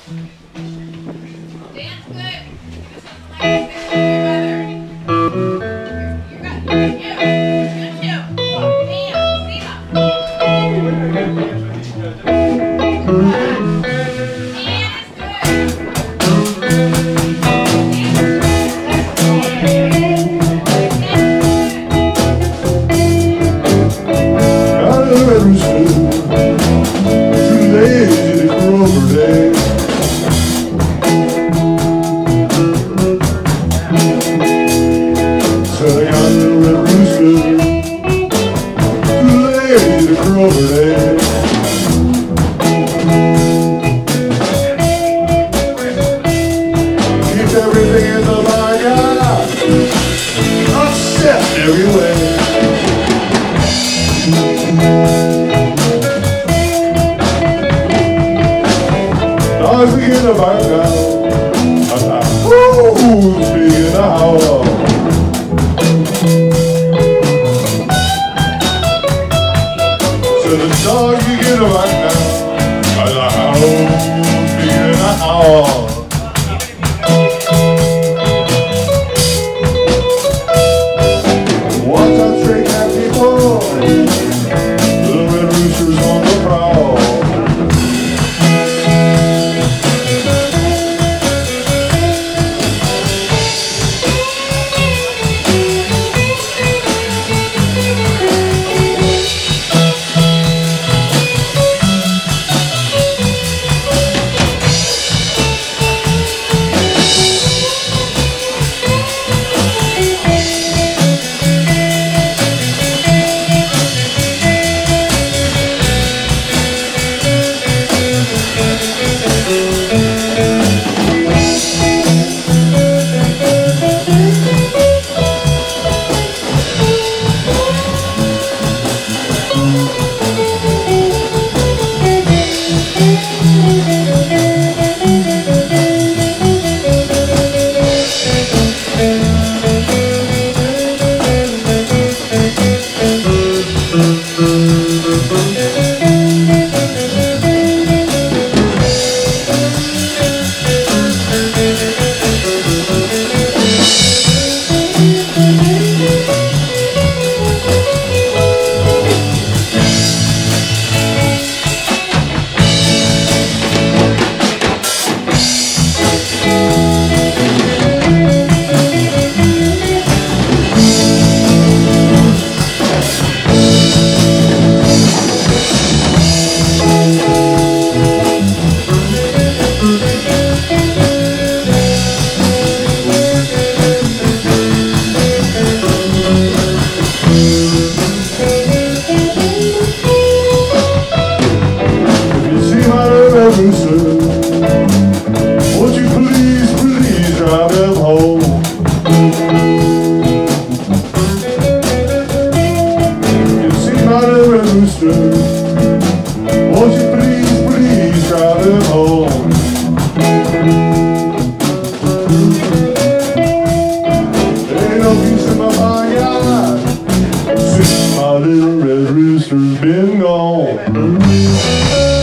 Dance good. This is like your mother. You're good. You. Little Red Rooster, too lazy to crow over there. Said I got Little Red Rooster, too lazy to crow over there. Keep everything in the backyard, upset everywhere. Dogs begin to bark out, who's begin to howl. So the dogs begin to bark out, and the hounds begin to howl. Watch out, stray cat people, Little Red Roosters on the prowl. Rooster, won't you please, please drive them home? You see my Little Red Rooster, won't you please, please drive them home? There ain't no peace in my backyard since my Little Red Rooster's been gone.